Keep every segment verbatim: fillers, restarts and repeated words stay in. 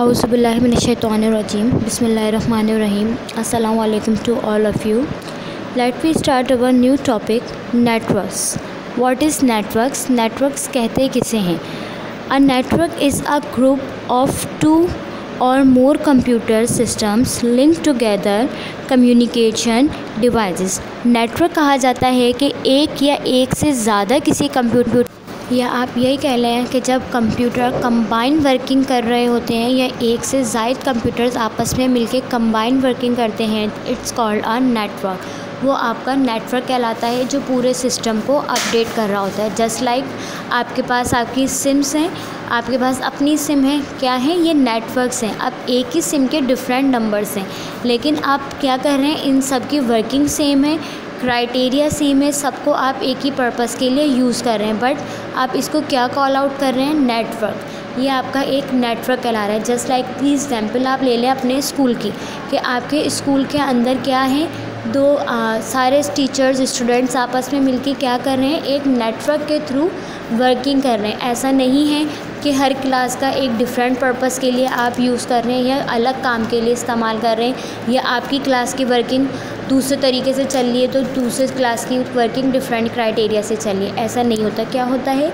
Auzubillahiminash-shaytanir-rajim. Bismillahir-rahmanir-rahim. Assalamu alaikum to all of you. Let me start our new topic, networks. What is networks? Networks कहते किसे हैं? A network is a group of two or more computer systems linked together communication devices. Network कहा जाता है कि एक या एक से ज़्यादा किसी कंप्यूटर या आप यही कह लें कि जब कंप्यूटर कंबाइन वर्किंग कर रहे होते हैं या एक से ज़ायद कंप्यूटर्स आपस में मिलके कंबाइन वर्किंग करते हैं, इट्स कॉल्ड अ नेटवर्क। वो आपका नेटवर्क कहलाता है जो पूरे सिस्टम को अपडेट कर रहा होता है। जस्ट लाइक like आपके पास आपकी सिम्स हैं, आपके पास अपनी सिम है, क्या है ये नेटवर्क्स हैं। अब एक ही सिम के डिफरेंट नंबर्स हैं, लेकिन आप क्या कर रहे हैं, इन सब की वर्किंग सेम है, क्राइटेरिया सेम है, सबको आप एक ही पर्पस के लिए यूज़ कर रहे हैं, बट आप इसको क्या कॉल आउट कर रहे हैं, नेटवर्क। ये आपका एक नेटवर्क कहला रहा है। जस्ट लाइक एग्जांपल आप ले लें अपने स्कूल की, कि आपके स्कूल के अंदर क्या है, दो आ, सारे टीचर्स स्टूडेंट्स आपस में मिलके क्या कर रहे हैं, एक नेटवर्क के थ्रू वर्किंग कर रहे हैं। ऐसा नहीं है कि हर क्लास का एक डिफरेंट पर्पस के लिए आप यूज़ कर रहे हैं या अलग काम के लिए इस्तेमाल कर रहे हैं, या आपकी क्लास की वर्किंग दूसरे तरीके से चल रही है तो दूसरे क्लास की वर्किंग डिफरेंट क्राइटेरिया से चल रही है। ऐसा नहीं होता। क्या होता है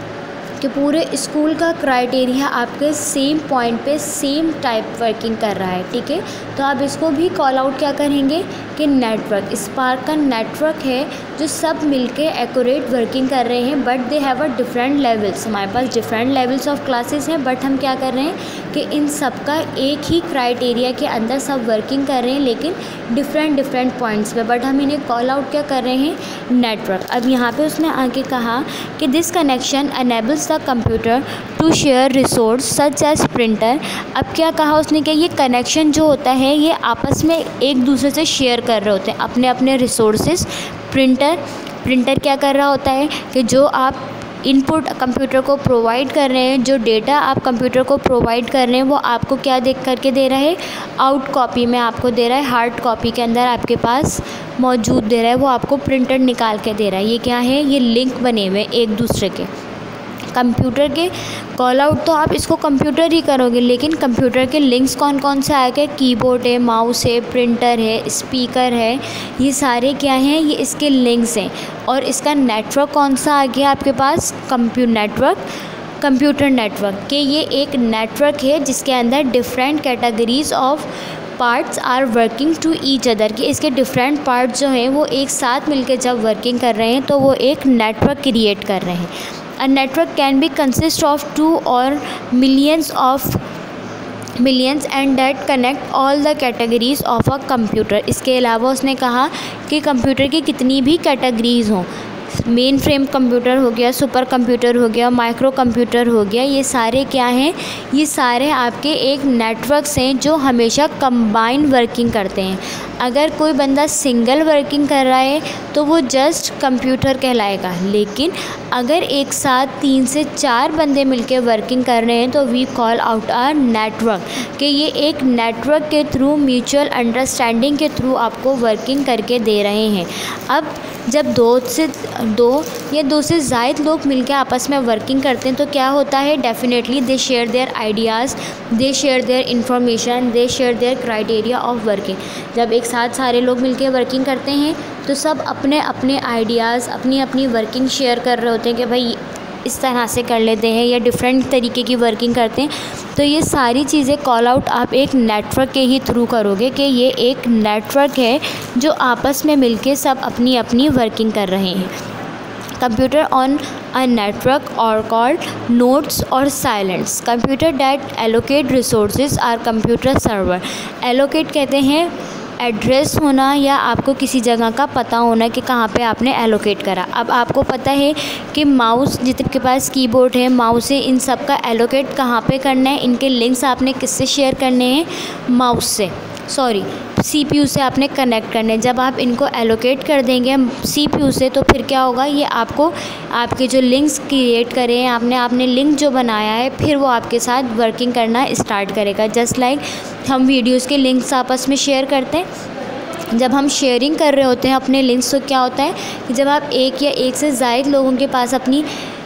कि पूरे स्कूल का क्राइटेरिया आपके सेम पॉइंट पे सेम टाइप वर्किंग कर रहा है, ठीक है। तो आप इसको भी कॉल आउट क्या करेंगे कि नेटवर्क। स्पार्क का नेटवर्क है जो सब मिलके एक्यूरेट वर्किंग कर रहे हैं, but they have a different levels. हमारे पास डिफरेंट लेवल्स ऑफ क्लासेस हैं, बट हम क्या कर रहे हैं कि इन सब का एक ही क्राइटेरिया के अंदर सब वर्किंग कर रहे हैं, लेकिन डिफरेंट डिफरेंट पॉइंट्स पे, बट हम इन्हें कॉल आउट क्या कर रहे हैं, नेटवर्क। अब यहाँ पे उसने आगे कहा कि this connection enables the computer to share resource such as printer. अब क्या कहा उसने कि ये कनेक्शन जो होता है ये आपस में एक दूसरे से शेयर कर रहे होते हैं अपने अपने रिसोर्सेज। प्रिंटर प्रिंटर क्या कर रहा होता है कि जो आप इनपुट कंप्यूटर को प्रोवाइड कर रहे हैं, जो डेटा आप कंप्यूटर को प्रोवाइड कर रहे हैं, वो आपको क्या देख करके दे रहा है, आउट कॉपी में आपको दे रहा है, हार्ड कॉपी के अंदर आपके पास मौजूद दे रहा है, वो आपको प्रिंटर निकाल के दे रहा है। ये क्या है, ये लिंक बने हुए एक दूसरे के। कंप्यूटर के कॉल आउट तो आप इसको कंप्यूटर ही करोगे, लेकिन कंप्यूटर के लिंक्स कौन कौन से आए, कीबोर्ड है, माउस है, प्रिंटर है, स्पीकर है, ये सारे क्या हैं, ये इसके लिंक्स हैं। और इसका नेटवर्क कौन सा आ गया आपके पास, कंप्यू नेटवर्क कंप्यूटर नेटवर्क के। ये एक नेटवर्क है जिसके अंदर different categories of parts are working to each other, कि इसके डिफरेंट पार्ट्स जो हैं वो एक साथ मिलकर जब वर्किंग कर रहे हैं तो वो एक नेटवर्क क्रिएट कर रहे हैं। A network can be consist of two or millions of millions and that connect all the categories of a computer। इसके अलावा उसने कहा कि कंप्यूटर की कितनी भी कैटेगरीज़ हों, मेन फ्रेम कंप्यूटर हो गया, सुपर कंप्यूटर हो गया, माइक्रो कंप्यूटर हो गया, ये सारे क्या हैं, ये सारे आपके एक नेटवर्क्स हैं जो हमेशा कंबाइन वर्किंग करते हैं। अगर कोई बंदा सिंगल वर्किंग कर रहा है तो वो जस्ट कंप्यूटर कहलाएगा, लेकिन अगर एक साथ तीन से चार बंदे मिलकर वर्किंग कर रहे हैं तो we call out our network, कि ये एक नेटवर्क के थ्रू म्यूचुअल अंडरस्टैंडिंग के थ्रू आपको वर्किंग करके दे रहे हैं। अब जब दो से दो या दो से ज़ायद लोग मिलकर आपस में वर्किंग करते हैं तो क्या होता है, definitely they share their ideas, they share their information, they share their criteria of working. जब एक साथ सारे लोग मिलकर वर्किंग करते हैं तो सब अपने अपने आइडियाज़, अपनी अपनी वर्किंग शेयर कर रहे होते हैं कि भाई इस तरह से कर लेते हैं, या डिफरेंट तरीके की वर्किंग करते हैं। तो ये सारी चीज़ें कॉल आउट आप एक नेटवर्क के ही थ्रू करोगे कि ये एक नेटवर्क है जो आपस में मिलके सब अपनी अपनी वर्किंग कर रहे हैं। कंप्यूटर ऑन अ नेटवर्क और कॉल्ड नोड्स और clients. Computer that allocate resources are computer server. Allocate कहते हैं एड्रेस होना या आपको किसी जगह का पता होना कि कहाँ पे आपने एलोकेट करा। अब आपको पता है कि माउस जिसके पास कीबोर्ड है, माउस है, इन सब का एलोकेट कहाँ पे करना है, इनके लिंक्स आपने किससे शेयर करने हैं, माउस से, सॉरी सीपीयू से आपने कनेक्ट करने। जब आप इनको एलोकेट कर देंगे सीपीयू से तो फिर क्या होगा, ये आपको आपके जो लिंक्स क्रिएट करे हैं आपने आपने लिंक जो बनाया है फिर वो आपके साथ वर्किंग करना स्टार्ट करेगा। जस्ट लाइक हम वीडियोस के लिंक्स आपस में शेयर करते हैं, जब हम शेयरिंग कर रहे होते हैं अपने लिंक्स तो क्या होता है कि जब आप एक या एक से ज़ायद लोगों के पास अपनी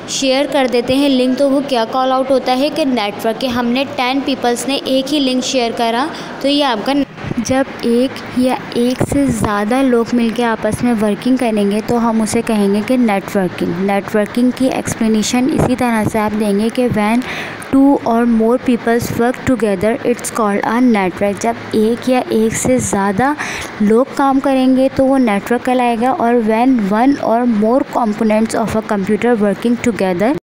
शेयर कर देते हैं लिंक, तो वो क्या कॉल आउट होता है कि नेटवर्क के हमने टेन पीपल्स ने एक ही लिंक शेयर करा तो ये आपका। जब एक या एक से ज़्यादा लोग मिलकर आपस में वर्किंग करेंगे तो हम उसे कहेंगे कि नेटवर्किंग। नेटवर्किंग की एक्सप्लेनेशन इसी तरह से आप देंगे कि व्हेन टू और more peoples work together it's called a network. जब एक या एक से ज़्यादा लोग काम करेंगे तो वो नेटवर्क कहलाएगा। और व्हेन वन और more components of a computer working together